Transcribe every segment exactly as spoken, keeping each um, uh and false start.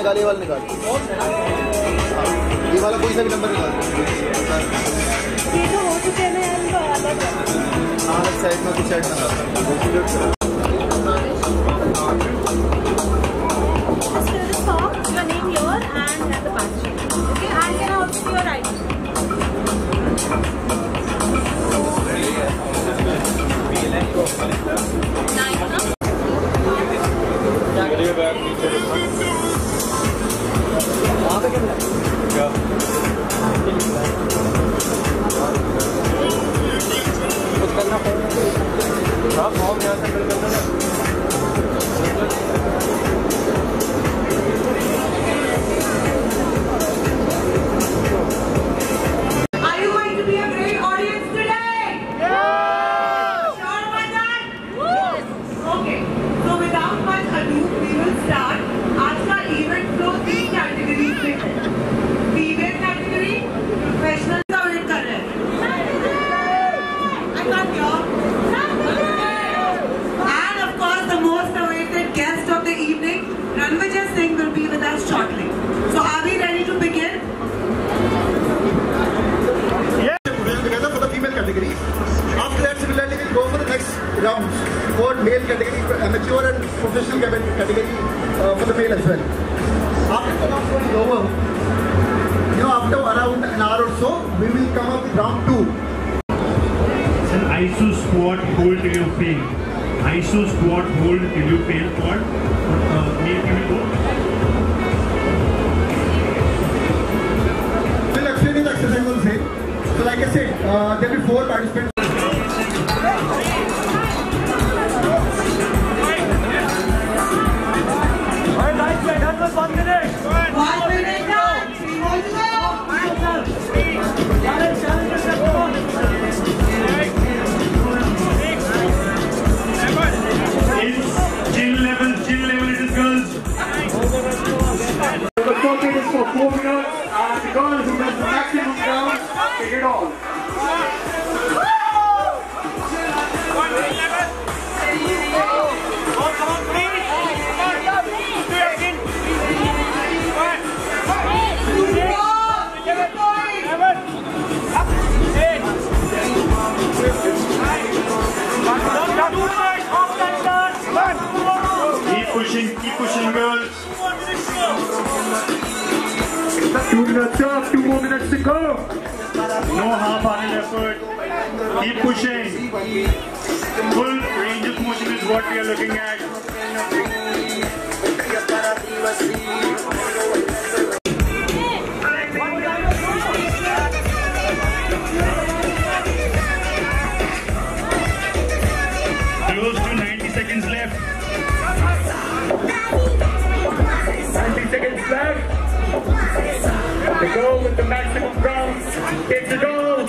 निकाल, ये वाला निकाल, ये वाला कोई सा भी नंबर निकाल। ये तो हो चुके हैं अलग अलग साइड में कुछ साइड में your name here and at the back. Okay, and can I also see your I D? Nine, no? क्या करिए बैग नीचे रखना। वहाँ पे क्या मिला? क्या? कुछ करना पड़ेगा। हाँ, फॉर्म यहाँ से फिल करना है। For male category, amateur and professional category uh, for the male as well. After the round one is over, you know, after around an hour or so, we will come up with round two. It's an I S O squat hold till you fail. I S O squat hold till you fail for uh, male can we go? We'll explain the exercise on same. So like I said, uh, there will be four participants. One minute. One minute now. Challenge, challenge yourself. It's chill level, chill level it is, girls. The focus is for four minutes and the girl who gets the maximum down, take it all. Keep pushing, keep pushing, girls. Two minutes up, two more minutes to go. No half-hearted effort. Keep pushing. Full range of motion is what we are looking at. Close to ninety seconds left. ninety seconds left. The goal with the maximum round. Take the goal.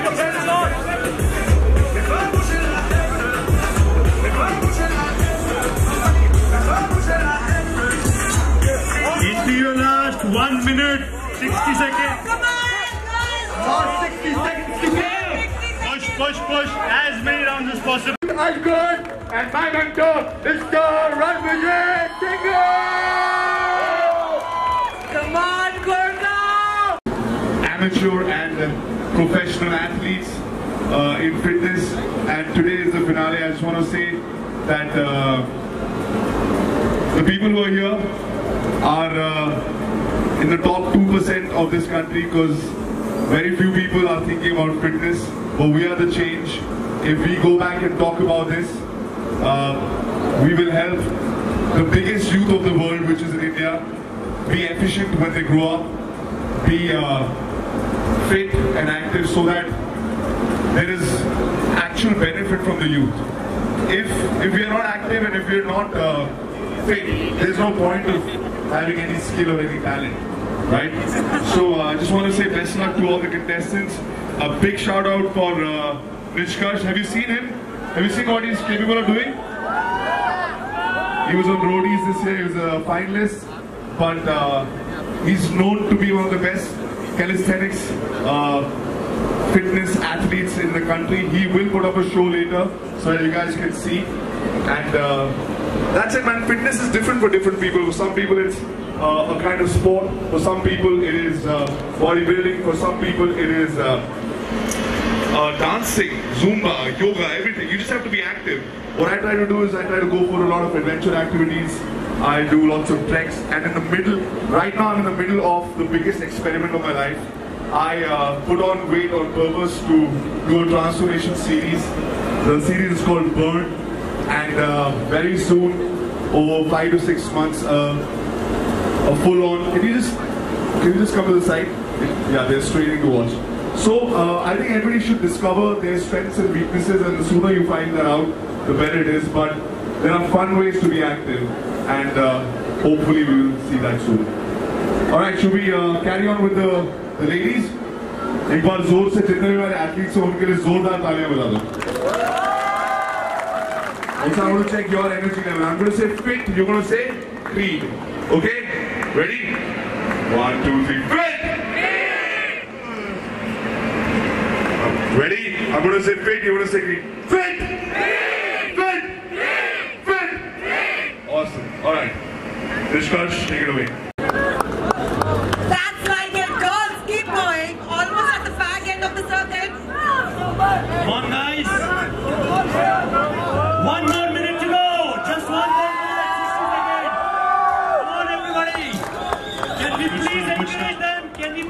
Into your last one minute, sixty seconds. Come on, guys. Last sixty seconds to go. Push, push, push as many rounds as possible. I'm good. And my mentor, Mister Ranvijay Tingle. Come on, Gurga. Amateur and uh, professional athletes uh, in fitness, and today is the finale. I just want to say that uh, the people who are here are uh, in the top two percent of this country, because very few people are thinking about fitness, but we are the change. If we go back and talk about this, uh, we will help the biggest youth of the world, which is in India, be efficient when they grow up, be uh, fit and active, so that there is actual benefit from the youth. If if we are not active and if we are not uh, fit, there is no point of having any skill or any talent, right? So uh, I just want to say best luck to all the contestants. A big shout out for uh, Nishkarsh. Have you seen him? Have you seen what he's capable of doing? He was on roadies this year. He was a finalist, but uh, he's known to be one of the best calisthenics uh, fitness athletes in the country. He will put up a show later so that you guys can see. And uh, that's it, man. Fitness is different for different people. For some people it's uh, a kind of sport. For some people, it is uh, bodybuilding. For some people, it is uh, uh, dancing, Zumba, yoga, everything. You just have to be active. What I try to do is I try to go for a lot of adventure activities. I do lots of treks, and in the middle, right now I'm in the middle of the biggest experiment of my life. I uh, put on weight on purpose to do a transformation series. The series is called Burn, and uh, very soon, over five to six months, uh, a full-on. Can you just can you just come to the side? Yeah, they're straining to watch. So uh, I think everybody should discover their strengths and weaknesses, and the sooner you find that out, the better it is. But there are fun ways to be active, and uh, hopefully we will see that soon. All right, should we uh, carry on with the, the ladies? एक बार जोर से जितने भी मेरे athletes हैं उनके लिए जोरदार तालियां बजा दो. Also, I'm going to check your energy level. I'm going to say fit. You're going to say creed. Okay? Ready? One, two, three. Fit. Ready? I'm going to say fit. You're going to say creed. Fit. Fit. Fit. Awesome. All right. Nishkarsh, take it away. That's like it, girls. Keep going. Almost at the fag end of the circuit. Come on, guys. One more minute to go. Just one more minute. Come on, everybody. Can we please encourage them? Can we?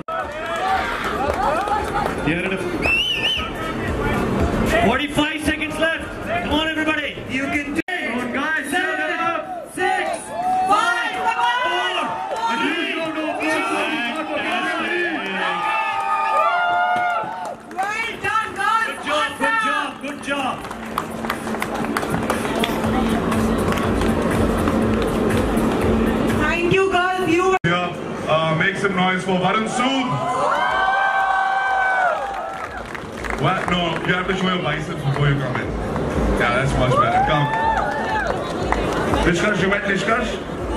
forty-five seconds left. Come on, everybody. You can do it. Come on, guys. Seven, six, five, four, three, two, Well done, girls. Good job, good job, good job. Thank you, girls. You were Yeah, uh, make some noise for Varun Sood. What? No, you have to show your biceps before you come in. Yeah, that's much better. Come. Nishkarsh, you met Nishkarsh?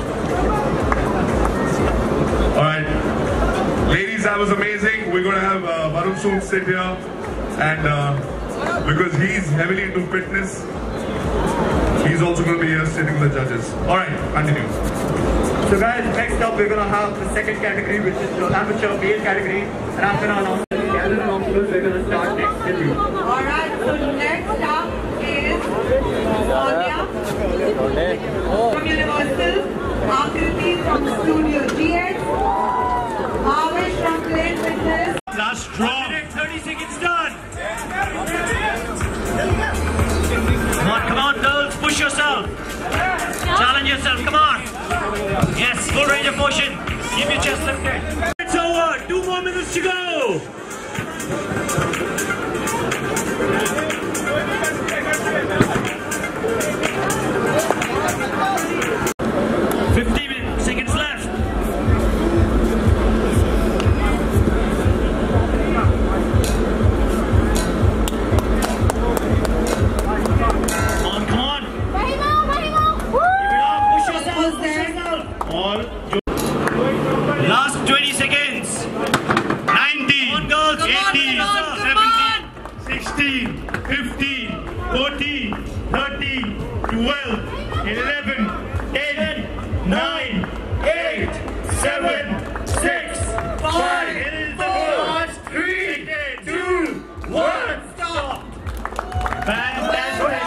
Alright. Ladies, that was amazing. We're going to have uh, Varun Sood sit here. And uh, because he's heavily into fitness, he's also going to be here sitting with the judges. Alright, continue. So guys, next up we're going to have the second category, which is the amateur male category. And I'm going to announce the other announcements. We're going to start next with you. alright. So next up is Sonia from Universal, Akriti from Studio G X, Avish from Plain Fitness. Last draw. thirty seconds done. Come on, come on, girls. Push yourself. Challenge yourself. Come on. Yes, full range of motion. Keep your chest lifted. It's over. Two more minutes to go. Fifty seconds left. Come on, come on. Keep it up. Push yourself. Push yourself. All. Last twenty seconds. nineteen, eighteen, seventeen, sixteen, fifteen, fourteen, thirteen, twelve, eleven, ten, nine, eight, seven, six, five, four, three, two, one. Stop. Fantastic.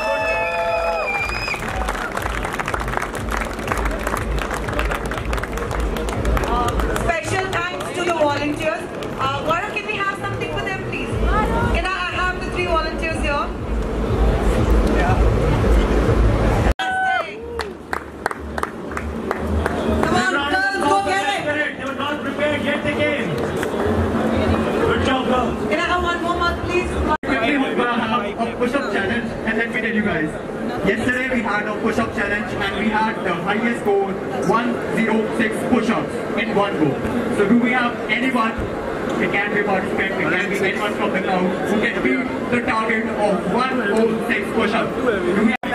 Special thanks to the volunteers. Uh, Gaurav, can we have something for them, please? Can I have the three volunteers here? Fantastic. Come on, girls, go get it. They were not prepared yet again. Good job, girls. Can I have one more mark, please? Quickly, we're going to have a push-up challenge, and let me tell you guys. Yesterday we had a push-up challenge, and we had the highest score, one hundred six push-ups in one go. So do we have anyone, it can be participant, it can be anyone from the crowd, who can beat the target of one hundred six push-ups? Do we have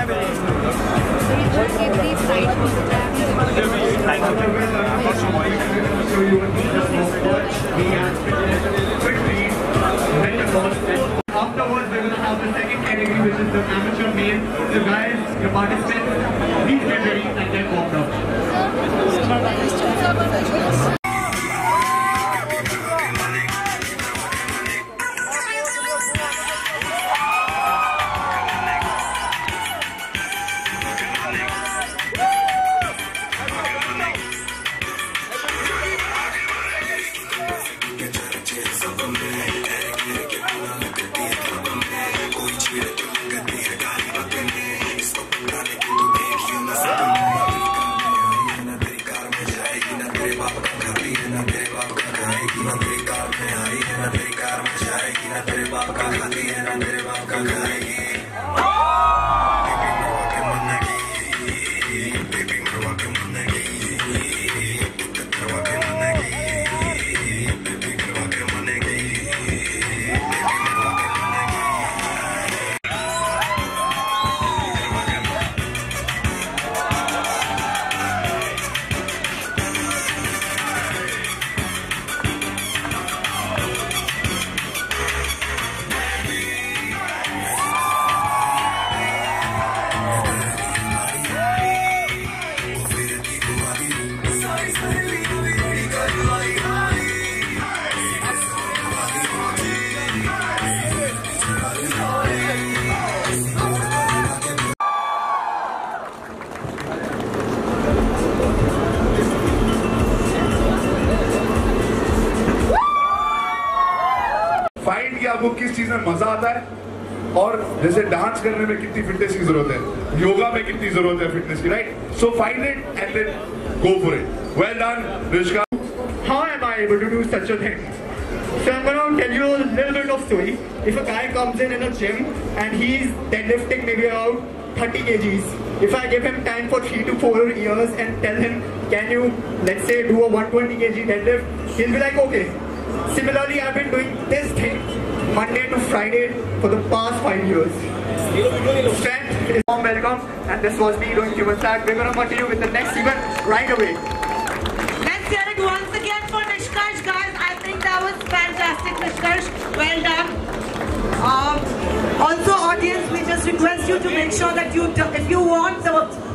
Afterwards, we're going to have the second category, which is the amateur male. So guys, the participants, please get ready and get warmed up. खाती है ना तेरे बाप का खाएगी ना तेरी car में आई है ना तेरी कार में जाएगी ना तेरे बाप का खाती है ना तेरे बाप का खाएगी फाइंड किया आपको किस चीज में मजा आता है और जैसे डांस करने में कितनी फिटनेस की जरूरत है, योगा में कितनी जरूरत है फिटनेस की, right? So find it and then go for it. Well done Rishika. How am I able to do such a thing? So I'm going to tell you a little bit of story. If a guy comes in in a gym and he's deadlifting maybe about thirty kilograms, if I give him time for three to four years and tell him, can you, let's say, do a one hundred twenty kilogram deadlift, he'll be like, okay. Similarly, I've been doing this thing Monday to Friday for the past five years. Strength is warm welcome, and this was me doing human tag. We're going to continue with the next event right away. Let's hear it once again for Nishkarsh, guys. I think that was fantastic, Nishkarsh. Well done. Um, also, audience, we just request you to make sure that you, if you want the